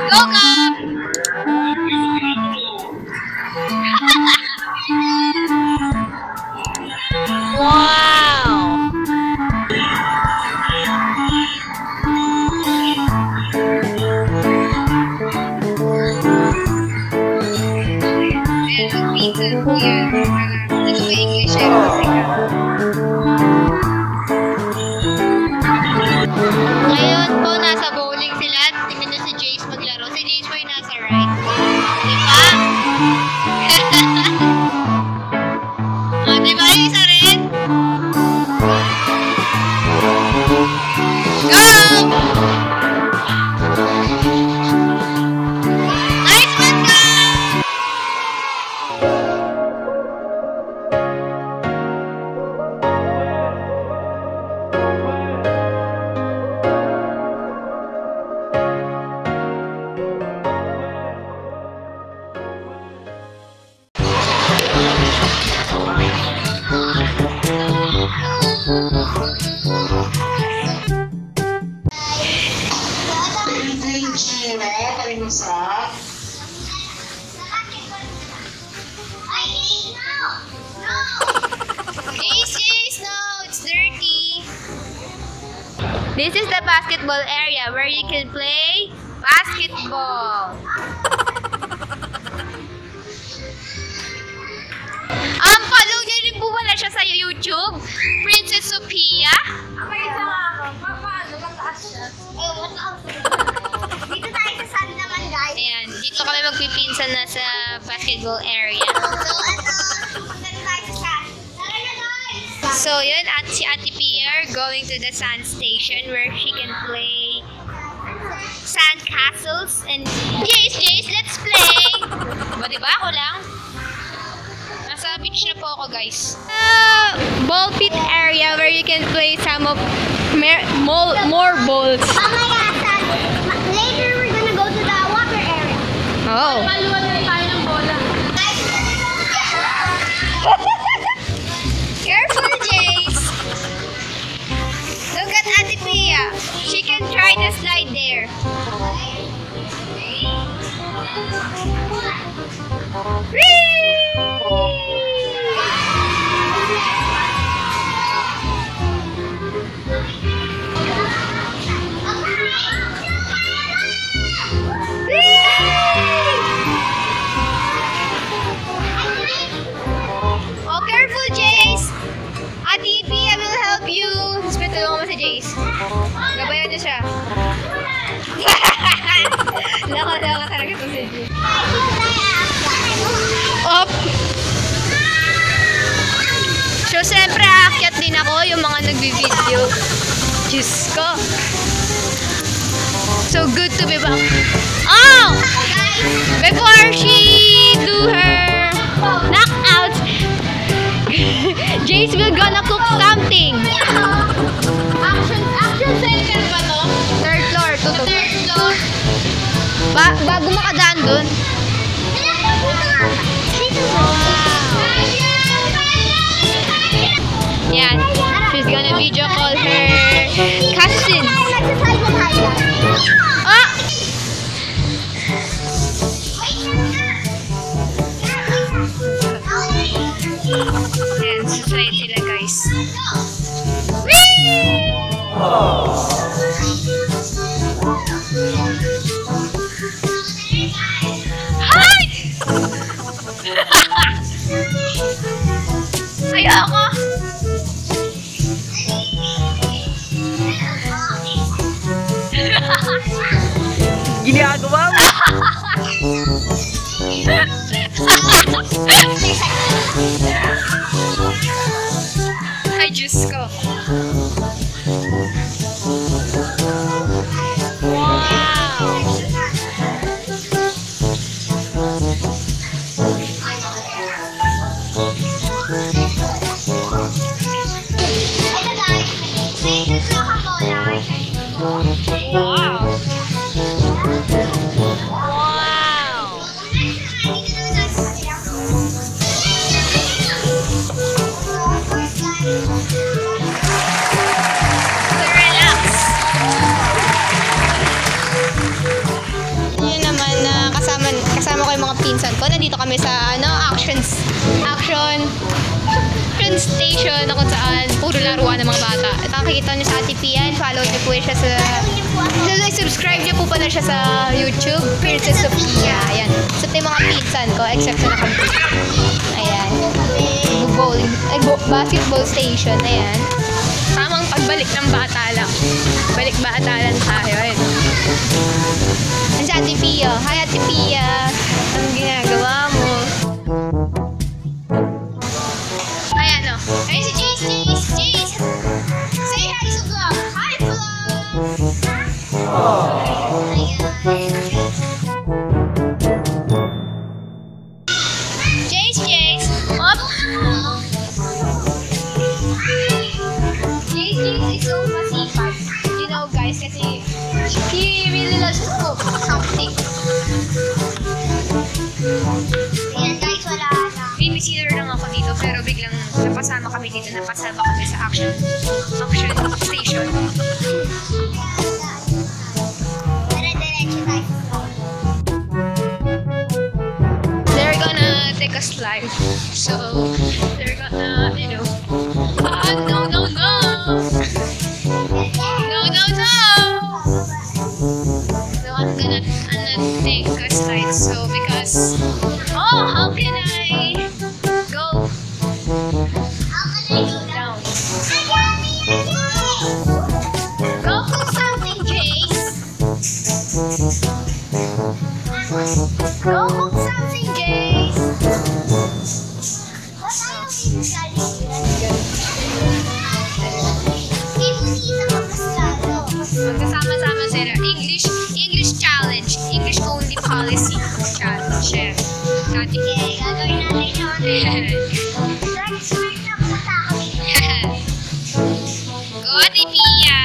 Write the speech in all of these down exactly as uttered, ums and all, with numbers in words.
Go, Gab! Wow! Ngayon po, nasa bowling sila. Tingnan nyo si Jace maglaro. Si Jace po yung nasa right. Diba? O, diba yung isa rin? Go! Nice one, go! This is the basketball area where you can play basketball. Um, follow niyo rin po wala siya sa YouTube. Princess Sophia. May isa nga ako. Paano? Mataas siya. Eh, mataas. Dito tayo sa sun naman, guys. Ayan, dito kami magpipinsan na sa basketball area. So, ito. Punta tayo sa sun. Tara na, guys! So, yun, at si Ate Pierre going to the sand station where she can play sand castles. And Jace, Jace, let's play! Ba, diba? Ako lang? Nasa beach na po ako, guys. Uh, ball pit area where you can play some of more, more balls. Mamaya, sun. Later, we're gonna go to the water area. Oh. Maluwan na tayo ng bola. Careful, Jace! Look at Ate Pia. She can try to slide there. Oh, careful, Jace! Ate Pia will help you. Spit tulungan mo si Jace. Gabayan niya siya. Laka-laka talaga ito si Jace. Op! So, siyempre, aakyat din ako yung mga nagbi-video. Diyos ko. So good to be back. Oh! Before she do her knockout, Jace will gonna cook something. Action, action center ba to? Third floor, tutok. Third floor. Ba bago makadaan dun. Yan. She's gonna video call her cousin. Oh! Yan, susay sila, guys. Whee! Hi! Ayoko! Ginagawa mo? Ay, Diyos ko. Wow! Wow! ng mga pinsan ko. Nandito kami sa ano, actions, action, action station na kung saan puro laruan ng mga bata. At nakikita niyo sa Ate Pian, follow niyo po siya sa, subscribe niyo po pala siya sa YouTube, Princess Sophia. Ayan. So ito yung mga pinsan ko, except sa nakabit. Ayan. Bowling, ay, basketball station. Ayan. Tamang pagbalik ng bata lang. Balik bata lang tayo. Ayan. Ayan si Ate Pia. Hi Ate Pia. Anong ginagawa mo? Ayan o. Ayan si Jace, Jace, Jace. Say hi sa vlog. Hi vlog. Jace, Jace. Up. Jace, Jace is so masipag. You know guys, kasi he really loves to cook something. Ayan guys, wala na. Babysitter lang ako dito pero biglang napasama kami dito, napasama kami sa action action station. Dire-diretso tayo. They're gonna take a slide. So they're gonna, you know, ah, no, no, no. No, no, no. So I'm gonna, I'm gonna take a slide. So because, oh, how can I go How can I go down? Ayami, ayami! Go cook something, Jace. Go cook something, Jace. Ba't ayaw pinagalitan? Ibunita ka mas lalo. Magkasama-sama sila. English, English challenge. English only policy challenge. Yeah. Dati. Okay, gagawin natin yun. Next week na punta ako dito. Go, Ate Pia.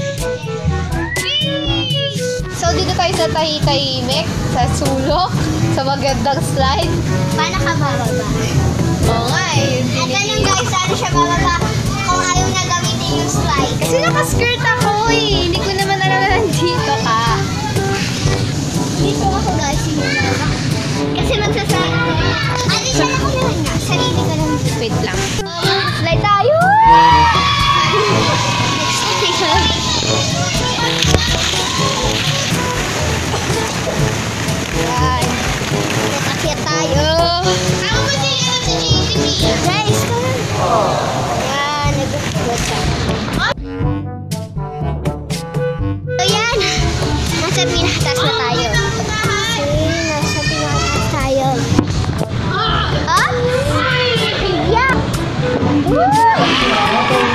So, dito tayo sa Tahitahimik, sa sulok, sa magandang slide. Paano ka bababa? Oo nga eh. At ganun guys, ano siya bababa kung ayaw na gamitin yung slide. Kasi nakaskirt ako eh. Hindi ko naman alam na nandito ka. Dito ako guys, hindi na. Kasi magsasabi ko. Ano siya lang ko naman nga, sarili ko lang. Wait lang. Slide tayo! Next station. Yan. Akyat tayo. Ako ba si ano si J T V? Guys, come on. Yan, nag-upload siya. So yan, nasa pinakatas na tayo. Okay, nasa pinakatas tayo. Ah! Yeah! Woo!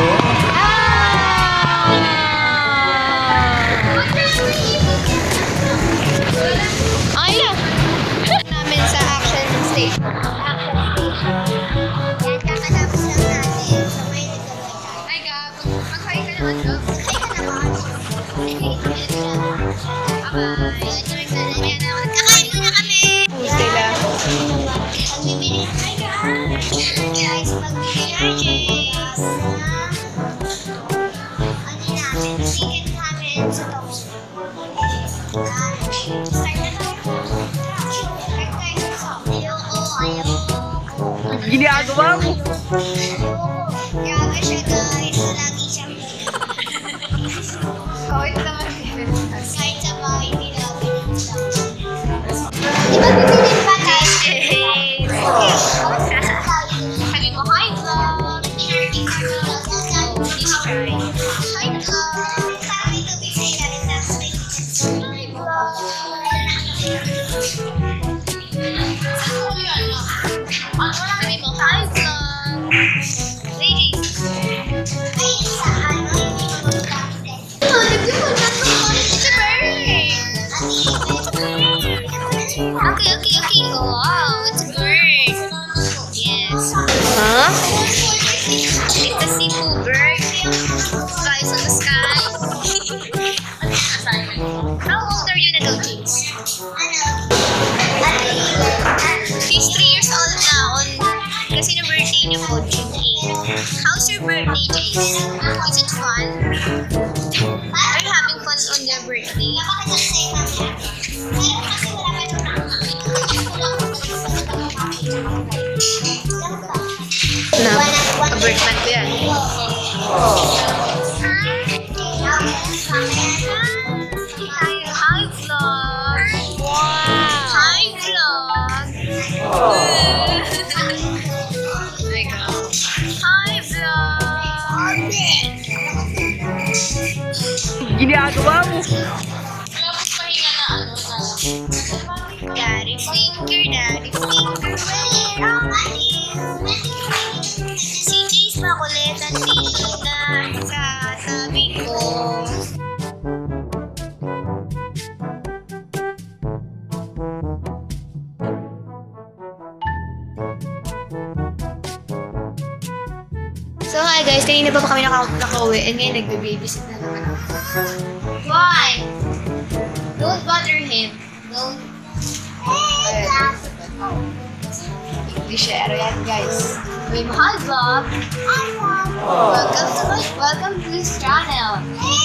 Ay na! Namin sa action station. Yan, kakatapos lang natin. So, may nagawin tayo. Ay, Gab. Mag-hi ka naman, Gab. Ay, ka naman. Bye-bye. Ayan na, kakain muna kami. Sila. Pagbibili. Hi, guys. Pagbibili guys. Ano namin? Chicken namin sa toko. Start na tayo. Start tayo. Ayoko, ayoko. Ginagawa mo. Grabe siya guys. Lagi siyang Kawit naman. kahit sa bahay nila, pinagsaw. Di ba bibili pa guys? Sabi mo, hi, vlog. Please try. Hi vlog. Sabi ko busy na rin last week. Hi vlog. Sabi mo, hi, vlog. Ladies. Ay, sa ano? Hindi ko magkakit. It's a bird. Okay, okay, okay. Wow, it's a bird. Yes. Huh? It's a seafood bird. Flies on the sky. How old are you na daw, Jace? She's three years old na on kasi na birthday niya po, June eighth. How's your birthday, Jace? Is it fun? Are you having fun on your birthday? Napakaganda sa'yo mamaya. Pero kasi wala pa rin Hi, vlog! Wow! Hi, vlog! Hi, vlog! Ginagawa mo. Daddy finger, daddy finger, where are you? Si Jace makulit at dito na sa tabi ko. So hi guys, kanina pa pa kami naka- nakauwi and ngayon nagbe-babysit na naman ako. Why? Don't bother him. Don't. Hindi share yan guys. May mahal vlog. Welcome to my, welcome to this channel.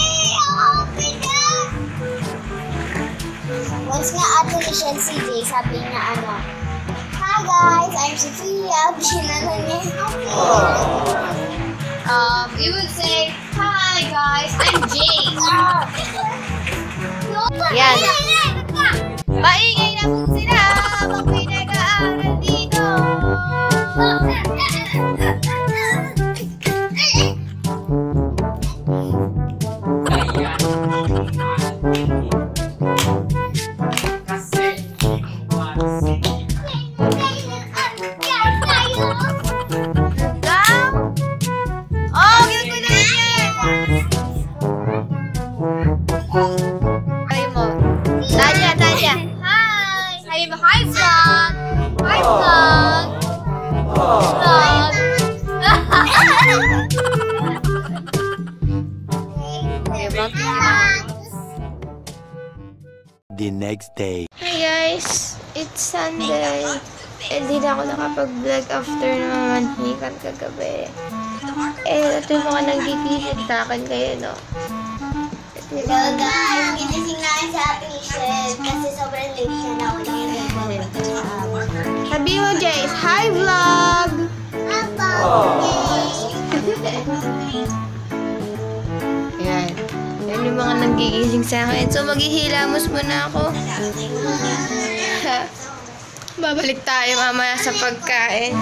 Once nga ato ni Shen si Jay, sabi niya ano, "Hi guys, I'm Sophia." Sinano niya. Um, you would say, hi guys, I'm Jay. Yan. Maingay na po sila habang pinag-aaral dito. Oh, gagawin na yan! Sabi mo, Tanya, Tanya. Hi! Sabi mo, hi vlog! Hi vlog! Vlog! Diba? The next day. Hi guys! It's Sunday. Hindi na ako nakapag-vlog after na mamanhikan kagabi. Eh, ito yung mga nagkikisit sa akin kayo, no? Hello guys, ginising na sa ating Shen kasi sobrang late siya na ako ngayon. Sabi mo, Jace, hi vlog! Yan. Yan yung mga nagigising sa akin. So, maghihilamos muna ako. Babalik tayo mamaya sa pagkain.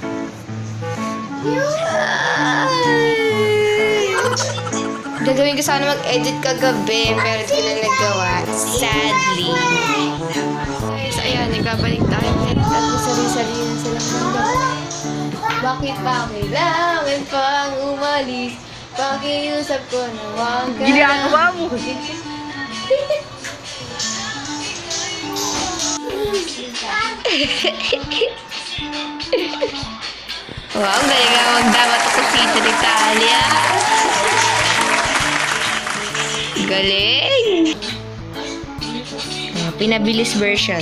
Gagawin ko sana mag-edit kagabi, pero hindi ko na nagawa. Sadly. Guys, ayan, nagbabalik tayo. At sarili-sarili na silang nagawa. Bakit ba kailangan pang umalis? Pakiusap ko na huwag ka Ginagawa mo. Wow, galing nga magdamat ako si Italia. Galing! Oh, pinabilis version.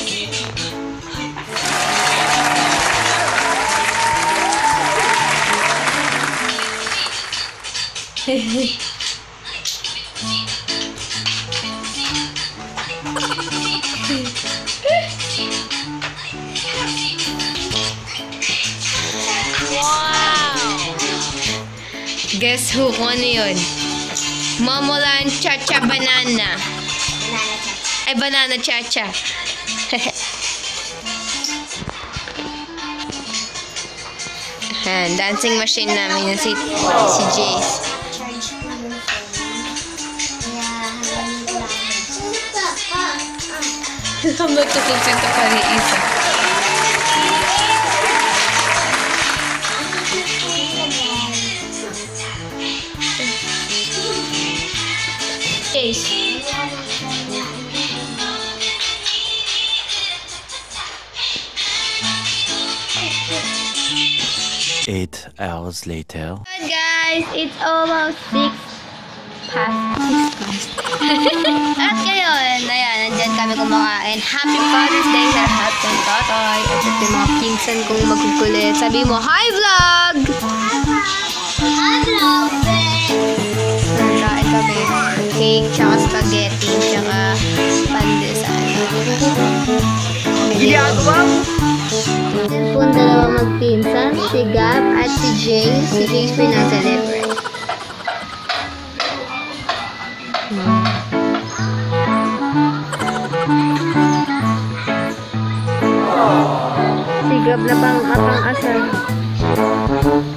Guess who kung ano yun? Momolan Chacha Banana. Ay, Banana Chacha. Ayan, dancing machine namin yung si, si Jace. Magtutusin ito pa rin isa. Jace. Eight hours later. Good guys, it's almost six past six past. At ngayon, ayan, nandyan kami kumakain. Happy Father's Day sa lahat ng tatay. At ito yung mga pinsan kong magkukulit. Sabi mo, hi vlog! Hello, Nakain kami. Cake, tsaka spaghetti, tsaka pandesal. Ginagawa mo. Yan po ang dalawang magpinsan, si Gab at si James. Si James pinasa libre. Nagablabang atang asal.